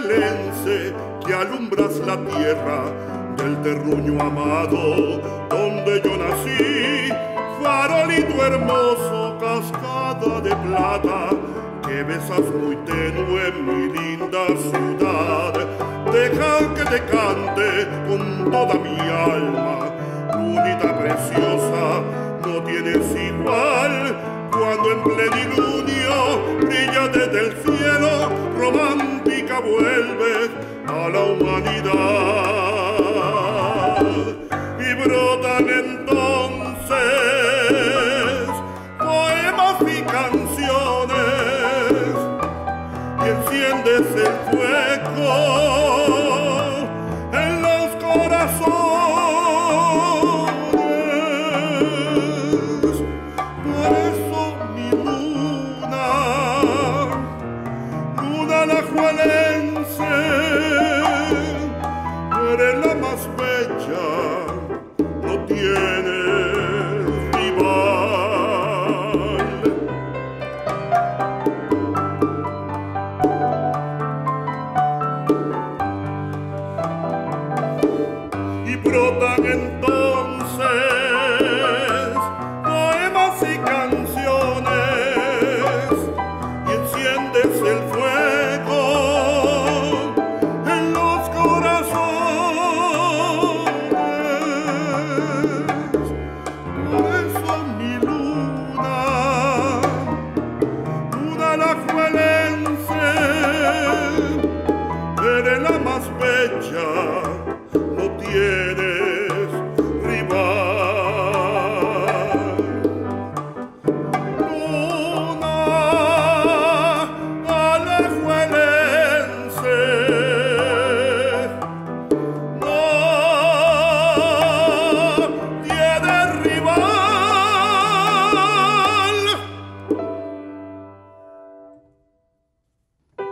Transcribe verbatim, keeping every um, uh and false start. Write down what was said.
alajuelense que alumbras la tierra del terruño amado donde yo nací, farolito hermoso, cascada de plata que besas muy tenue en mi linda ciudad. Deja que te cante con toda mi alma, lunita preciosa, no tienes igual. Cuando en plenilunio brilla desde el cielo, romántica vuelves a la humanidad. Y brotan entonces poemas y canciones, y enciendes el fuego en los corazones. Por eso mi luna, luna alajuelense, eres la más bella, no tienes rival. Y brotan entonces poemas y canciones, y enciendes el fuego en los corazones. Por eso mi luna, luna alajuelense, eres la más bella, no tienes